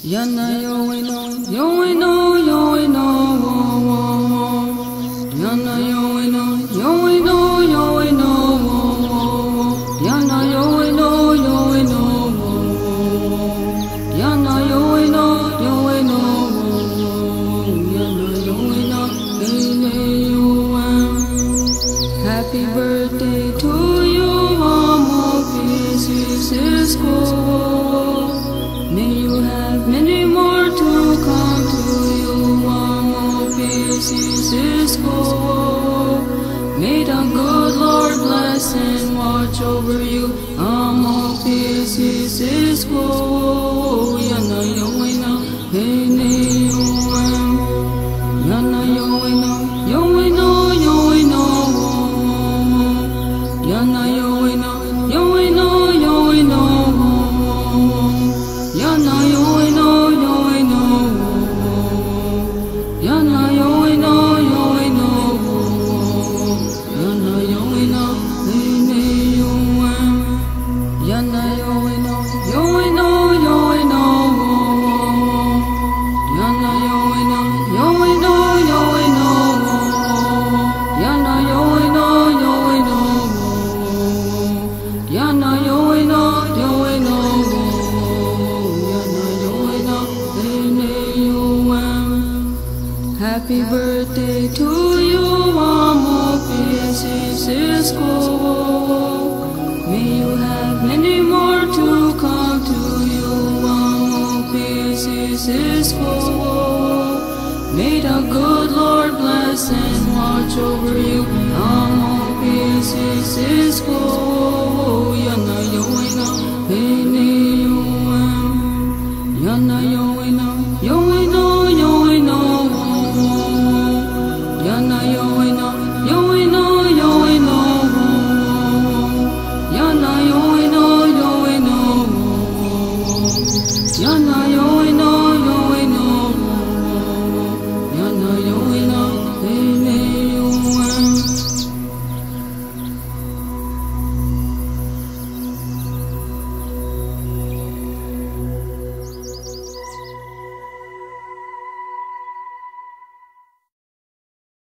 Yana yo no, yo no, yo no, yana yo no, yo no, yo no, yana yo no, yo no, yana yo no, yo no, yana yo no, happy birthday to you, Oma+Turtle. May you have many more to come to you, Oma+Turtle. May the good Lord bless and watch over you, Oma+Turtle. Yana yo no, hey ne yo yana yo no, yo no, yo no, yana yo no, yo no, yo no. Yana yo no, yo no, yana yo no, yo no, yana yo no, ne yo yana yo no, yo no, yo no, yana yo no, yo no, yo no, yana yo no, yo no, yana yo no, yo no. Happy birthday to you, Oma+Turtle. May you have many more to come to you, Oma+Turtle. May the good Lord bless and watch over you, Oma+Turtle. Yana yo no, hey ne yo yana yo no, yo no, yo no. Yana yo no, yo no, yo no, yana yo no, yo no, yana yo